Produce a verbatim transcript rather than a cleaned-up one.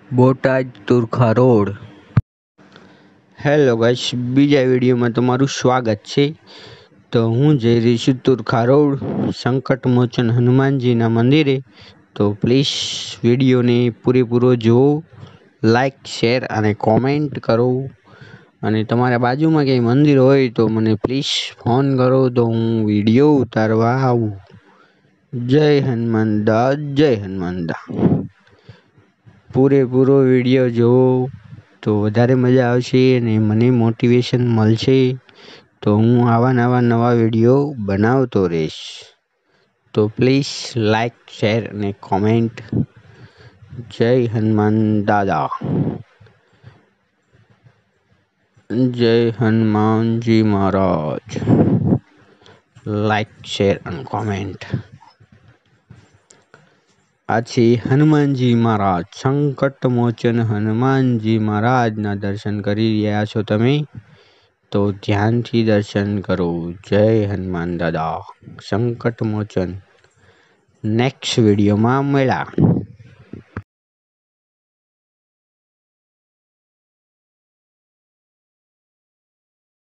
Botad Turkha road. Hello guys, બીજા વિડીયોમાં તમારું સ્વાગત છે। તો હું જઈ રહી છું તુરખા રોડ સંકટમોચન હનુમાનજીના મંદિરે। તો પ્લીઝ વિડીયોને પૂરેપૂરો જુઓ, લાઈક શેર અને કોમેન્ટ કરો। અને તમારા બાજુમાં કંઈ મંદિર હોય તો મને પ્લીઝ ફોન કરો તો હું વિડીયો ઉતારવા આવું। જય હનુમાન દા, જય હનુમાન દા। પૂરેપૂરો વિડીયો જુઓ તો વધારે મજા આવશે અને મને મોટિવેશન મળશે, તો હું આવા નવા નવા વિડીયો બનાવતો રહીશ। તો પ્લીઝ લાઈક શેર અને કોમેન્ટ। જય હનુમાન દાદા, જય હનુમાનજી મહારાજ। લાઈક શેર અને કોમેન્ટ। આ છે હનુમાનજી મહારાજ, સંકટમોચન હનુમાનજી મહારાજના દર્શન કરી રહ્યા છો તમે, તો ધ્યાનથી દર્શન કરો। જય હનુમાન દાદા, સંકટમોચન। નેક્સ્ટ વિડીયોમાં મળ્યા।